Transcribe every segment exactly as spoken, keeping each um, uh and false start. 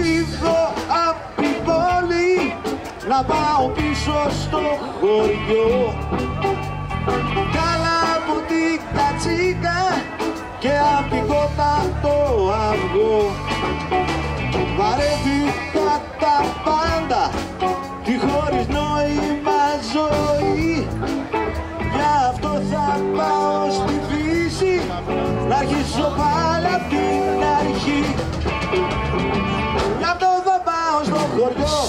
φύγω απ' την πόλη, να πάω πίσω στο χωριό. Κάλα από την κατσίκα και απ' την κότα το αυγό. Βαρέθηκα τα πάντα, τη χωρίς νόημα ζωή. Γι' αυτό θα πάω στη φύση, να αρχίσω πάλι απ' την αρχή. Γι' αυτό θα πάω στο χωριό,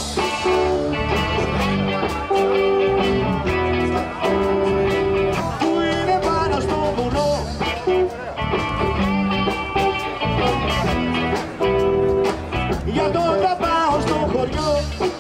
που είναι πάνω στο βουνό. Γι' αυτό θα πάω στο χωριό.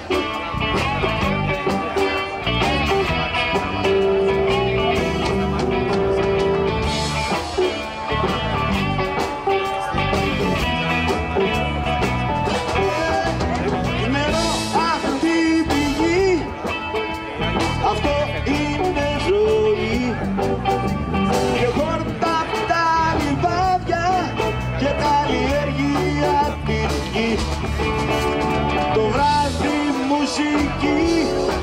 Το βράδυ μουσική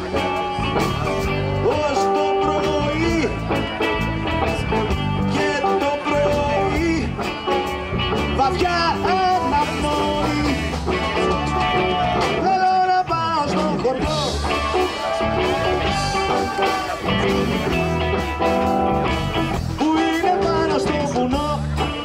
ως το πρωί, και το πρωί βαθιά αναπνοή. Θέλω να πάω στο χωριό, που είναι πάνω στο βουνό.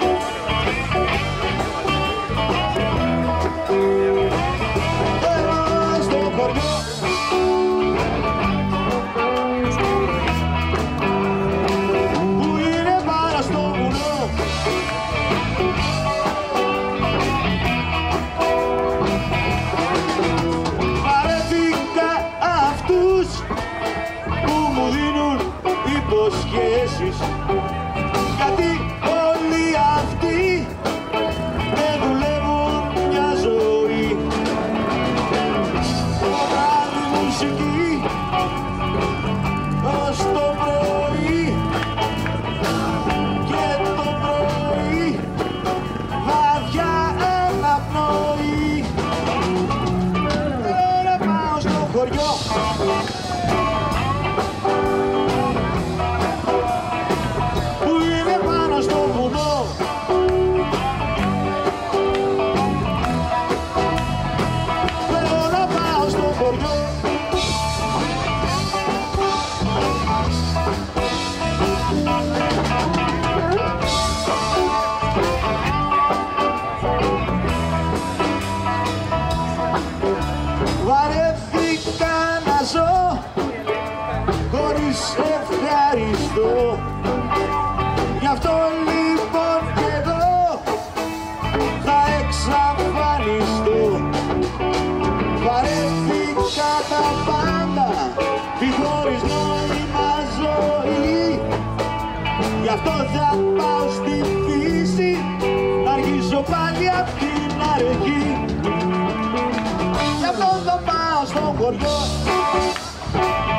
Υποσχέσεις, γιατί όλοι αυτοί δεν δουλεύουν μια ζωή. Το βράδυ μουσική ως το πρωί, και το πρωί βαθιά αναπνοή. Θέλω να πάω στο χωριό, βαρέθηκα να ζω χωρίς ευχαριστώ. Γι' αυτό λοιπόν κι εγώ θα εξαφανιστώ. Βαρέθηκα τα πάντα, τη χωρίς νόημα ζωή. Γι' αυτό θα πάω στη φύση, να αρχίσω πάλι απ' την αρχή. Γι' αυτό θα πάω στο χωριό.